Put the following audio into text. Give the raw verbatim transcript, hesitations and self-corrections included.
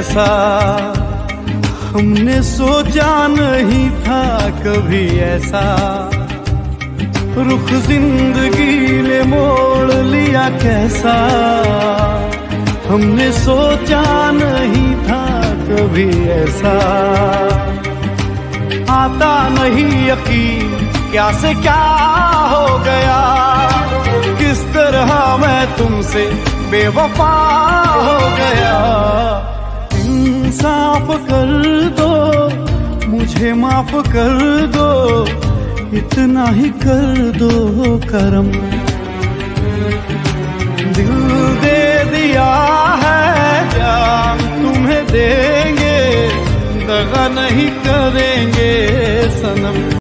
जैसा हमने सोचा नहीं था कभी ऐसा। रुख जिंदगी ने मोड़ लिया कैसा, हमने सोचा नहीं था कभी ऐसा। आता नहीं यकीन क्या से क्या हो गया, किस तरह मैं तुमसे बेवफा हो गया। इंसाफ कर दो, मुझे माफ कर दो, इतना ही कर दो करम। दिल दे दिया है जान तुम्हें देंगे, दगा नहीं करेंगे सनम।